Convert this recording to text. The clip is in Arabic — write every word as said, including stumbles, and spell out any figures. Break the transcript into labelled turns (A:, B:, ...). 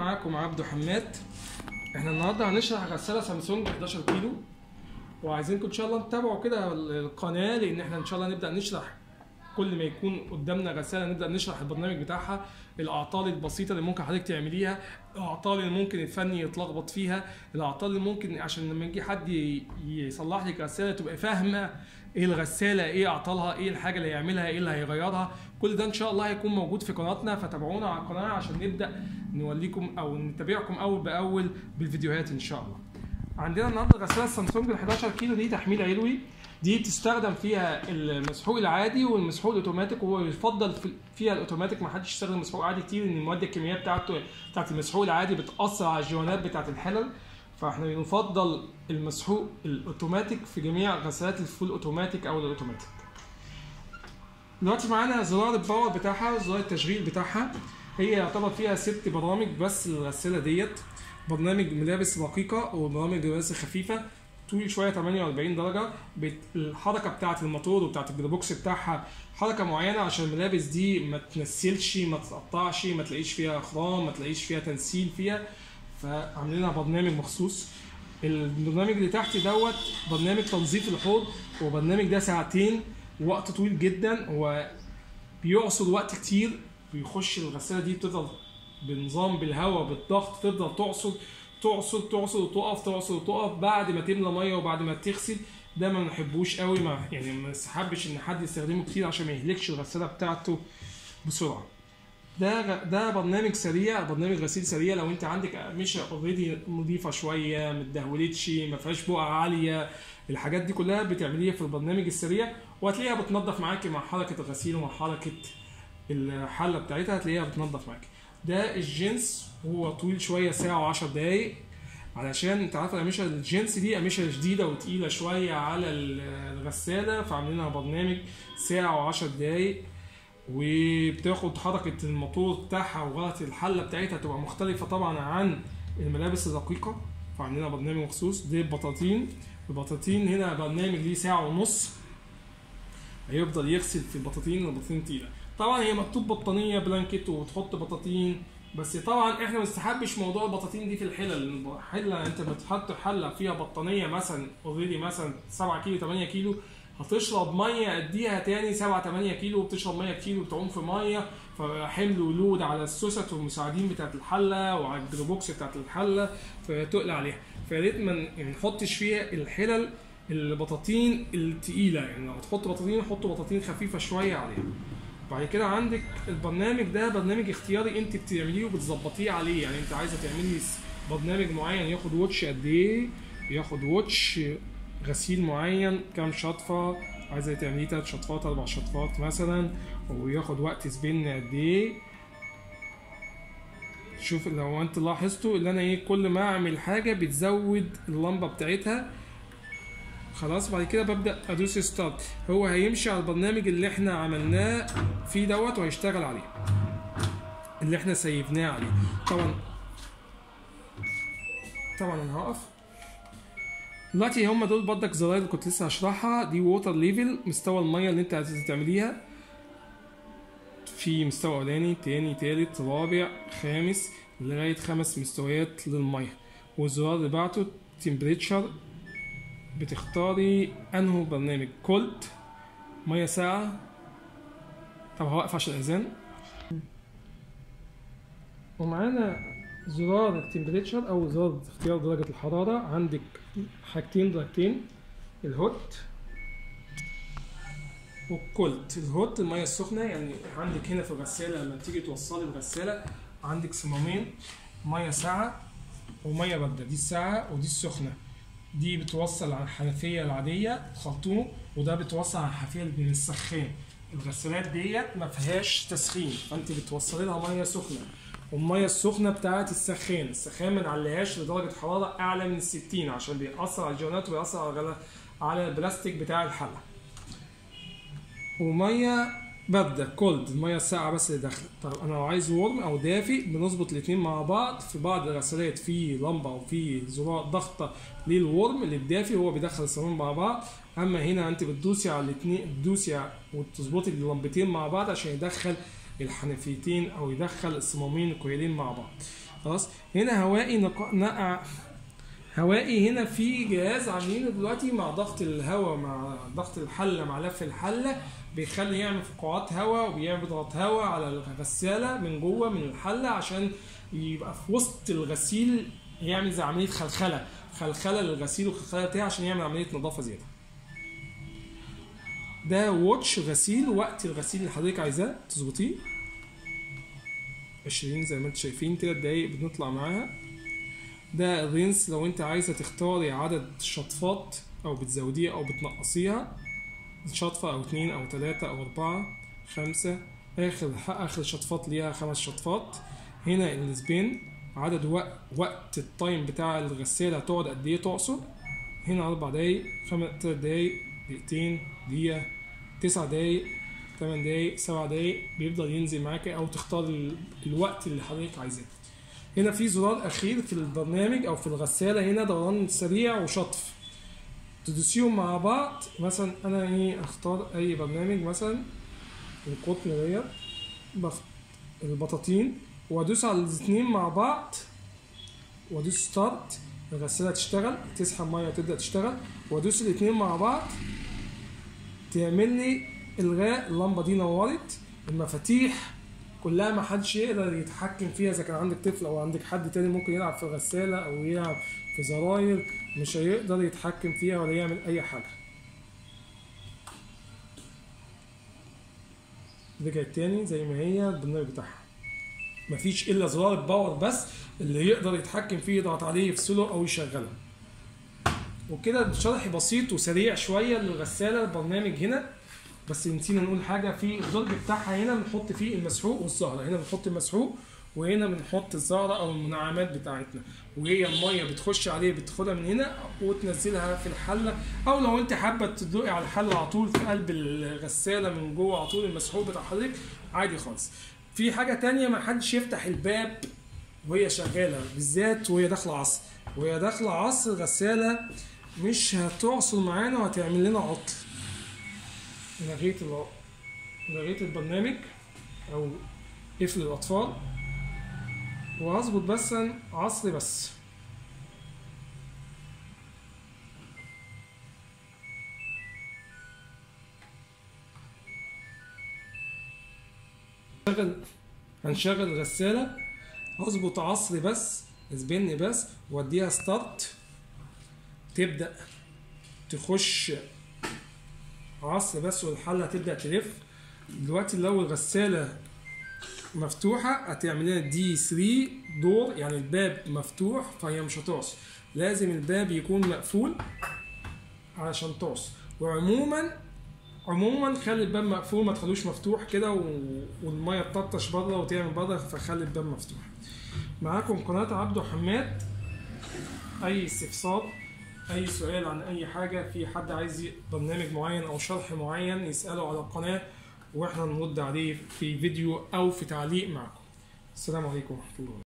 A: معاكم عبدو حماد. احنا النهارده هنشرح غساله سامسونج حداشر كيلو، وعايزينكم ان شاء الله تتابعوا كده القناه، لان احنا ان شاء الله نبدا نشرح كل ما يكون قدامنا غساله نبدا نشرح البرنامج بتاعها، الاعطال البسيطه اللي ممكن حضرتك تعمليها، الاعطال اللي ممكن الفني يتلخبط فيها، الاعطال اللي ممكن عشان لما يجي حد يصلح لك غساله تبقى فاهمه ايه الغساله، ايه اعطالها، ايه الحاجه اللي هيعملها، ايه اللي هيغيرها. كل ده ان شاء الله هيكون موجود في قناتنا، فتابعونا على القناه عشان نبدا نوليكم او نتابعكم اول باول بالفيديوهات ان شاء الله. عندنا النهارده غساله سامسونج ال حداشر كيلو دي تحميل علوي، دي بتستخدم فيها المسحوق العادي والمسحوق الاوتوماتيك، وهو يفضل فيها الاوتوماتيك، ما حدش يستخدم المسحوق عادي كتير، لان المواد الكيميائيه بتاعته بتاعت المسحوق العادي بتاثر على الجوانات بتاعت الحلل، فاحنا بنفضل المسحوق الاوتوماتيك في جميع غسالات الفول اوتوماتيك او الاوتوماتيك. دلوقتي معانا زرار الباور بتاعها وزرار التشغيل بتاعها، هي يعتبر فيها ست برامج بس الغساله ديت، برنامج ملابس رقيقه وبرامج ملابس خفيفه، طول شويه ثمانية وأربعين درجه، الحركه بتاعه الموتور وبتاعه الجيربوكس بتاعها حركه معينه عشان الملابس دي ما تنسلش، ما تتقطعش، ما تلاقيش فيها خرام، ما تلاقيش فيها تنسيل فيها، فعاملينها برنامج مخصوص. البرنامج اللي تحت دوت برنامج تنظيف الحوض، وبرنامج ده ساعتين، وقت طويل جدا، هو بيعصر وقت كتير، بيخش الغساله دي بتفضل بنظام بالهواء بالضغط تفضل تعصر تعصر تعصر وتقف تعصر وتقف بعد ما تملى ميه وبعد ما تغسل. ده ما بنحبوش قوي، ما يعني ما نسحبش ان حد يستخدمه كتير عشان ما يهلكش الغساله بتاعته بسرعه. ده ده برنامج سريع، برنامج غسيل سريع لو انت عندك اقمشه اوريدي نظيفه شويه ما اتدهولتش ما فيهاش بقع عاليه، الحاجات دي كلها بتعمليها في البرنامج السريع، وهتلاقيها بتنظف معاكي مع حركه الغسيل ومع حركه الحله بتاعتها هتلاقيها بتنظف معاكي. ده الجنس، هو طويل شويه ساعه وعشر دقايق، علشان انت عارف القماشه الجنس دي قماشه شديده وتقيله شويه على الغساله، فعاملينها برنامج ساعه وعشر دقايق، وبتاخد حركه الموتور بتاعها وغلط الحله بتاعتها تبقى مختلفه طبعا عن الملابس الرقيقه، فعاملينها برنامج مخصوص. دي البطاطين، البطاطين هنا برنامج ليه ساعه ونص، هيفضل يغسل في البطاطين، البطاطين تقيله طبعا، هي مكتوب بطانيه بلانكيت وتحط بطاطين، بس طبعا احنا ما نستحبش موضوع البطاطين دي في الحلل. الحله انت بتحط حله فيها بطانيه مثلا اوريدي مثلا سبعة كيلو ثمانية كيلو، هتشرب ميه قديها تاني سبعة ثمانية كيلو، وبتشرب ميه كتير وبتعوم في ميه، فحمل ولود على السوست والمساعدين بتاعت الحله وعلى الجيربوكس بتاعت الحله، فتقل عليها. فيا ريت ما نحطش فيها الحلل البطاطين التقيله، يعني لو هتحط بطاطين حطوا بطاطين خفيفه شويه عليها. بعد كده عندك البرنامج ده برنامج اختياري انت بتعمليه وبتظبطيه عليه، يعني انت عايزه تعملي برنامج معين ياخد واتش قد ايه، ياخد واتش غسيل معين كام شطفه، عايزه تعمليه ثلاث شطفات اربع شطفات مثلا، وياخد وقت سبين قد ايه. شوف لو انت لاحظتوا اللي انا ايه كل ما اعمل حاجه بتزود اللمبه بتاعتها، خلاص بعد كده ببدا ادوس ستارت، هو هيمشي على البرنامج اللي احنا عملناه فيه دوت وهيشتغل عليه اللي احنا سيفناه عليه. طبعا طبعا انا هقف دلوقتي. هم دول برضك زراير اللي كنت لسه هشرحها، دي ووتر ليفل، مستوى الميه اللي انت عايز تعمليها، في مستوى اولاني تاني تالت رابع خامس لغايه خمس مستويات للميه، والزرار اللي بعته تمبريتشر، بتختاري انه برنامج كولد ميه ساقعه. طب هوقف عشان الاذان. ومعانا زرار التمبريتشر او زرار اختيار درجه الحراره، عندك حاجتين درجتين، الهوت والكولد. الهوت الميه السخنه، يعني عندك هنا في الغساله لما تيجي توصلي الغساله عندك صمامين، ميه ساقعه وميه بارده، دي الساقعه ودي السخنه، دي بتوصل على الحنفيه العاديه خرطوم، وده بتوصل على الحنفيه من السخان. الغسالات ديت ما فيهاش تسخين، فانت بتوصلي لها ميه سخنه، والميه السخنه بتاعت السخان، السخان ما نعليهاش لدرجه حراره اعلى من ستين عشان بيأثر على الجوانات وبيأثر على على البلاستيك بتاع الحله. وميه بارده كولد، الميه الساقعه بس اللي داخله. طب انا لو عايز ورم او دافي بنظبط الاثنين مع بعض، في بعض الغسالات في لمبه وفي زرار ضغطه للورم اللي الدافي هو بيدخل الصمام مع بعض، اما هنا انت بتدوسي على الاثنين، بتدوسي وتظبطي اللمبتين مع بعض عشان يدخل الحنفيتين او يدخل الصمامين الكويلين مع بعض. خلاص. هنا هوائي نق... نقع هوائي. هنا في جهاز عاملينه دلوقتي مع ضغط الهواء، مع ضغط الحله، مع لف الحله، بيخلي يعمل فقاعات هواء وبيعمل بيضغط هواء على الغساله من جوه من الحله، عشان يبقى في وسط الغسيل يعمل زي عمليه خلخله خلخله للغسيل وخلخله بتاعه عشان يعمل عمليه نظافه زياده. ده واتش غسيل، وقت الغسيل اللي حضرتك عايزاه تظبطيه عشرين زي ما انتم شايفين، تلات دقايق بنطلع معاها. ده رينس لو انت عايزه تختاري عدد شطفات او بتزوديها او بتنقصيها، شطفه او اتنين او تلاته او اربعه خمسه، اخر اخر شطفات ليها خمس شطفات. هنا السبين عدد وقت وقت التايم بتاع الغساله هتقعد قد ايه تعصر. هنا اربع دقايق، خمس تلات دقايق، دقيقتين، دقيقه، تسع دقايق، تمن دقايق، سبع دقايق، بيفضل ينزل معاكي او تختار الوقت اللي حضرتك عايزاه. هنا في زرار اخير في البرنامج او في الغساله، هنا دوران سريع وشطف، تدوسيهم مع بعض. مثلا انا ايه اختار اي برنامج، مثلا القطن ديت، البطاطين، وادوس على الاثنين مع بعض وادوس ستارت، الغساله تشتغل، تسحب ميه وتبدا تشتغل، وادوس الاثنين مع بعض تعمل لي الغاء. اللمبه دي نورت. المفاتيح كلها ما حدش يقدر يتحكم فيها، اذا كان عندك طفل او عندك حد تاني ممكن يلعب في الغساله او يلعب في زراير، مش هيقدر يتحكم فيها ولا يعمل اي حاجه. رجعت تاني زي ما هي البرنامج بتاعها، مفيش الا زرار الباور بس اللي يقدر يتحكم فيه، يضغط عليه يفصله او يشغله. وكده شرح بسيط وسريع شويه للغساله البرنامج هنا. بس نسينا نقول حاجه في الدرج بتاعها، هنا بنحط فيه المسحوق والزهره، هنا بنحط المسحوق وهنا بنحط الزهره او المنعمات بتاعتنا، وهي الميه بتخش عليه بتاخدها من هنا وتنزلها في الحله، او لو انت حابه تدلقي على الحله على طول في قلب الغساله من جوه على طول المسحوق بتاع حضرتك عادي خالص. في حاجه تانية، ما حدش يفتح الباب وهي شغاله، بالذات وهي داخله عصر. وهي داخله عصر الغساله مش هتعصر معانا وهتعمل لنا عطل. لغيت لغيت البرنامج او قفل الاطفال، وهظبط بس عصر بس. هنشغل هنشغل الغساله، هظبط عصر بس، سبين بس، واديها ستارت، تبدا تخش عصر بس والحله هتبدا تلف. دلوقتي لو الغساله مفتوحه هتعمل لنا دي ثلاثة دور، يعني الباب مفتوح فهي مش هتعصر، لازم الباب يكون مقفول علشان تعصر. وعموما عموما خلي الباب مقفول، ما تخلوش مفتوح كده والميه تطرطش بره وتعمل بره، فخلي الباب مفتوح. معاكم قناه عبده حماد. اي استفسار، اي سؤال عن اي حاجه، في حد عايز برنامج معين او شرح معين يساله على القناه واحنا نرد عليه في فيديو او في تعليق معكم. السلام عليكم ورحمه الله.